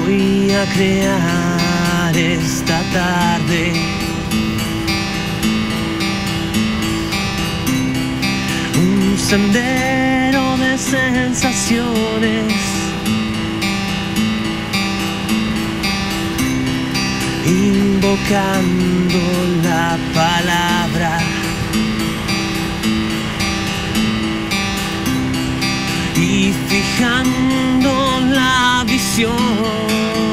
voy a crear esta tarde un sendero de sensaciones, invocando la palabra y fijando la visión.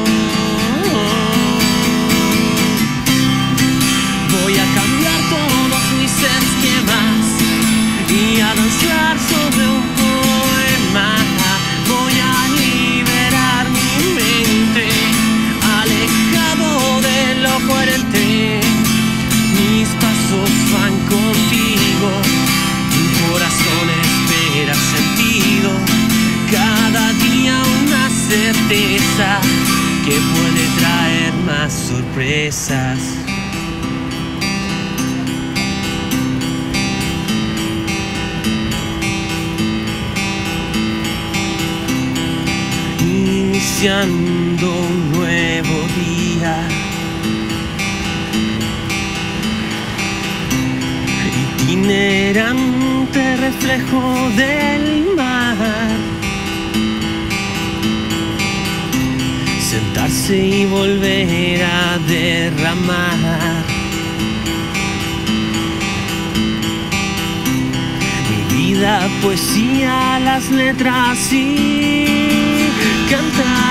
Voy a cambiar todos mis esquemas y a danzar sobre un poema. Voy a liberar mi mente, alejado de lo coherente. Mis pasos van contigo, tu corazón espera sentido. Cada día una certeza que puede traer más sorpresas. Iniciando un nuevo día, itinerante reflejo del mar. Sentarse y volver a derramar mi vida, poesía, las letras y cantar.